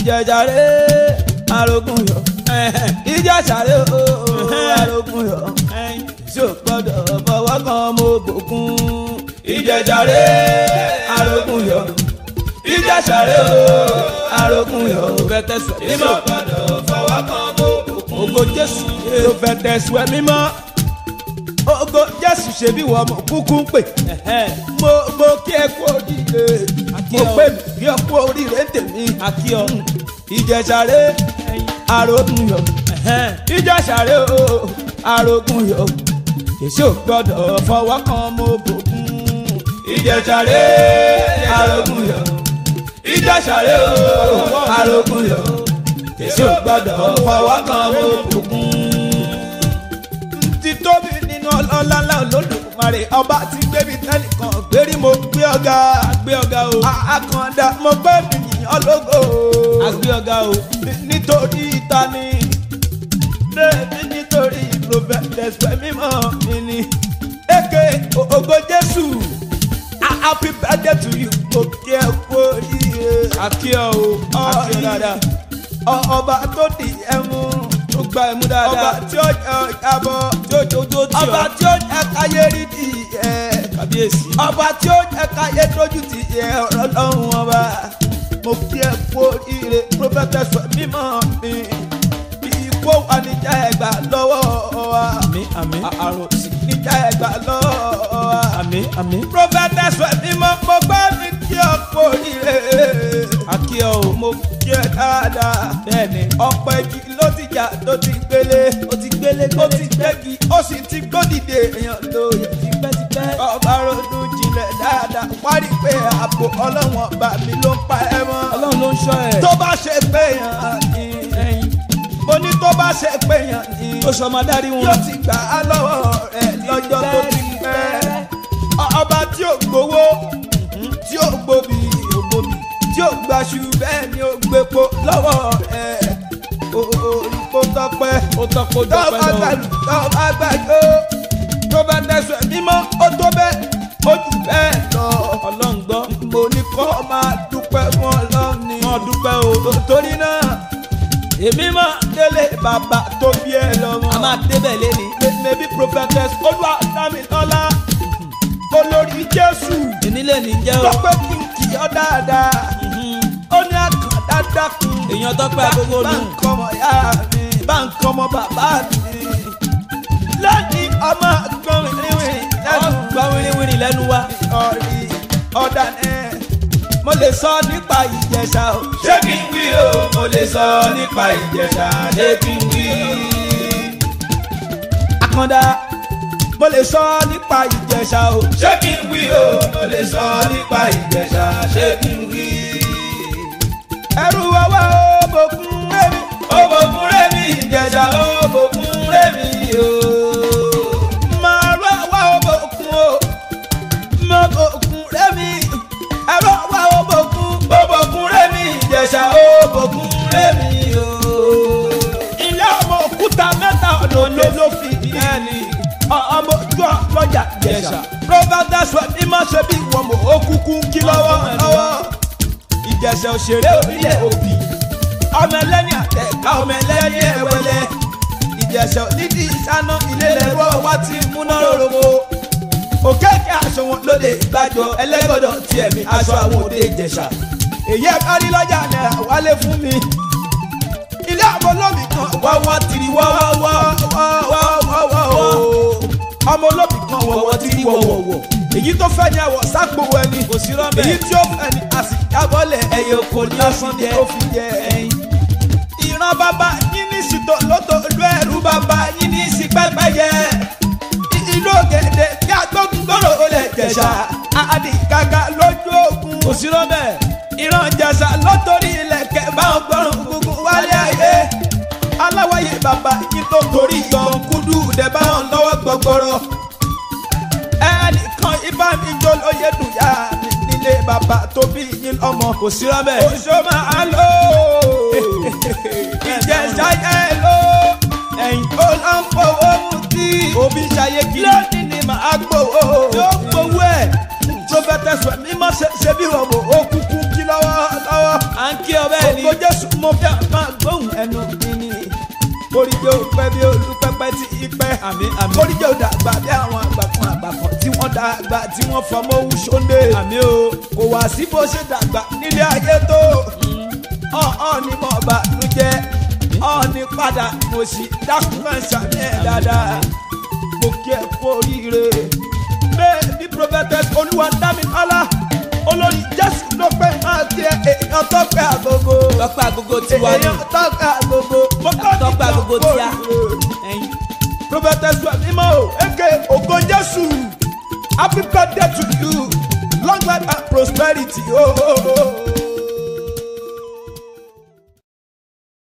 ìjẹ̀jàre arógún yọ ìjẹ̀jàre arógún yọ tí ò gbọ́dọ̀ fọwọ́ kan mo bòkun ìjẹ̀jàre arógún yọ ìjẹ̀jàre arógún yọ Prophetess mímọ́ gbọ́dọ̀ fọwọ́ kan mo bòkun ògo Jésù Prophetess mímọ́ ògo Jésù ṣe bí wọ́n mọ̀ kúkú ń pè mo kí ẹ kú oríire mo pè mí bí ọ kú oríire tèmi ìjẹ̀jàre arógún yọ ìjẹ̀jàre arógún yọ èsì ò gbọ́dọ̀ fọwọ́ kan mo bòkun ìjẹ̀jàre arógún yọ ìjẹ̀jàre arógún yọ èsì ò gbọ́dọ̀ fọwọ́ kan mo bòkun. títóbi nínú ọlọ́lá Olódùmarè ọba tí gbébi tẹ́nìkan gbérí mo gbé ọ̀gá o àkàndá mo gbé mi ọlọ́gọ́ àgbé ọ̀gá o nítorí ìtani nítorí Prophetess mímọ́ mi ni A.K.A. ògo Jésù happy birthday to you mo kí ẹ kú oríire àkíọ́ o àkíọ́ dáadáa ọba tó di ẹmu tó gba ẹmu dáadáa ọba tí ó jábọ̀ tí ó jojo tí ó ọba tí ó jẹ́ káyé rí di ẹ̀ kábíyèsí ọba tí ó jẹ́ káyé tójú ti ẹ̀ ọ̀rọ̀ lọ́hùn ọba mo kí ẹ kú oríire Prophetess mímọ́ mi ikú wa níjà ẹgbà lọ́wọ́ wa àmín àrùn sí níjà ẹgbà lọ́wọ́ wa àmín Prophetess mímọ́ mo gbá mi kí ọ kú oríire àkíọ́ o mo kí ẹ dáadáa bẹ́ẹ̀ni ọ̀pọ̀ ẹ̀jì ló ti jà tó ti gbélé ó ti gbégi ó sì ti gbódìde èèyàn tó yẹ tipẹ́tipẹ́ ọba ronú jinlẹ̀ dáadáa wárí pé ààbò Ọlọ́run ọba mi ló ń pa ẹ mọ́ Ọlọ́run ló ń ṣọ́ ẹ tó bá ṣe pé yàn ní mo ní tó bá ṣe pé yàn ní ó ṣọmọdárí wọn yóò ti gbà á lọ́wọ́ rẹ̀ lọ́jọ́ tó ti pẹ́ ọba tí ò gbowó tí ò gbòbí tí ò gbaṣu bẹ́ẹ̀ ni ó gbépo lọ́wọ́ rẹ̀ ó tọpẹ́ tọ́ba gbàgbó Prophetess mímọ́ ó tó bẹ́ẹ̀ ó jù bẹ́ẹ̀ lọ Ọlọ́run gbọ́ mo ní kọ́ máa dúpẹ́ fún Ọlọ́run ni wọ́n dúpẹ́ o torí náà èmi máa délé bàbá tó bí ẹ lọ́mọ a máa débẹ̀ lẹ́ni mẹ́bí Prophetess Olúwa Damilola olórí Jésù ìnílé ní jẹ́ o tọ́pẹ́ kí n kì í ọ́ dáadáa ó ní àkàndá dákun èèyàn tọ́pẹ́ agogo nù bá ń kọ́mọ yá mi bá ń kọ́mọ bàbá mi lẹ́yìn ọmọ gbọ́n wíríwíri lẹ́nu wa ọ̀dà ẹ̀ mo lè sọ nípa Ìjẹ̀ṣà o ṣé kí n wí o mo lè sọ nípa Ìjẹ̀ṣà ṣé kí n wí àkàndá mo lè sọ nípa Ìjẹ̀ṣà o ṣé kí n wí o mo lè sọ nípa Ìjẹ̀ṣà ṣé kí n wí. ẹrù ọwọ́ òbòkun rẹ̀mí Ìjẹ̀ṣà òbòkun rẹ̀mí o máa rọ ọwọ́ òbòkun o mọ òbòkun rẹ̀mí ẹrù ọwọ́ òbòkun rẹ̀mí Ìjẹ̀ṣà òbòkun rẹ̀mí o. ilé ọmọ òkúta mẹ́ta ọ̀nà ló fi ẹni ọmọ ojú ọlọ́jà Ìjẹ̀ṣà Prophetess mímọ́ ṣe bí wọn mọ̀ ó kúkú ń kí lọ́wọ́ Ìjẹ̀ṣà òṣèré orílẹ̀ òbí ọmọ ẹlẹ́ni àtẹ̀ká ọmọ ẹlẹ́ni ẹ̀wẹ̀lẹ̀ Ìjẹ̀ṣà nídìí ìṣáná ilé lẹ́rú ọwá tí múná rògbò òkèké aṣọ wọn lóde ìgbàjọ ẹlẹ́gbọ̀dọ̀ tiẹ̀ mi aṣọ àwọn òde Ìjẹ̀ṣà èyí ẹ̀ kárí lọ́jà náírà wálé fún mi ilé àwọn olómi kan wọ́n tiri wọ́wọ́wọ́ ọmọ olómi kan wọ́wọ́ tiri wọ́wọ́wọ́ èyí tó fẹ́ ni àwọ̀ sápò ẹni kò sí rọ́bẹ̀ èyí tí ó fẹ́ ni àsìjábọ́lẹ̀ ẹ̀yẹ oko ní ọ̀sán jẹ́ ó fi jẹ ẹyin. ìran bàbá yín ní sìtò lóto ìlú ẹ̀rú bàbá yín ní sí pẹ́pẹ́yẹ ìlú ògèdè bí agbógun gbòòrò olè Ìjẹ̀ṣà àdìgàgà lójú ogun kò sí rọ́bẹ̀ ìran Ìjẹ̀ṣà lọ́tọ́rí ilẹ̀kẹ̀ báwọn gbọ́rùn gbogbo wálé ayé aláwáyé bàbá yín tó torí ìgbọ̀nkúdù dẹ̀ báwọn lọ́wọ́ gbọ̀gbọ̀rọ̀ ẹnìkan ibà mi jó lóye dùnyà mi nílé bàbá tó bí yín lọ́mọ kò sí rọ́bẹ̀ oṣù máa lò Ìjẹ̀ṣà yẹ lò ẹ̀yìn ó lọ ń fowó mu tí òbí ṣayé kí lónìí ni màá gbowó yóò gbowó ẹ̀ Prophetess mímọ́ ṣe bí wọ́n mọ̀ ó kúkú kí lọ́wọ́ à ń kí ọ bẹ́ẹ̀ ni. Ògo Jésù mo fẹ́ máa gbóhùn ẹnu mi ni. Oríjó pẹ́ bí olúpẹ́pẹ́ tí ipẹ́. Àmín àmín. Oríjó dàgbà bí àwọn àgbàkan tí wọ́n dàgbà tí wọ́n fọmọ owó ṣóńdé. Àmín o. Kò wá sí bó ṣe dàgbà nílé ayé tó. Ọ̀ọ́ ni mo bá nu jẹ́. Ọ̀ọ́ ni padà mo sì dákun máa ṣàmì ẹ̀ dáadáa. Mo kí ẹ kú oríire. Bẹ́ẹ̀ ni Prophetess Olúwa Damilola. Olórí Jésù ló pẹ́ máa ti èèyàn tọ́pẹ́ àgógó. Tọ́pẹ́ àgógó tiwa ni. Èèyàn tọ́pẹ́ àgógó. Tọ́pẹ́ àgógó tíá. Ẹyin. Prophetess Wemimo, A.K.A. Ògo Jésù. Happy birthday to you. Long life and prosperity. Oh, oh, oh.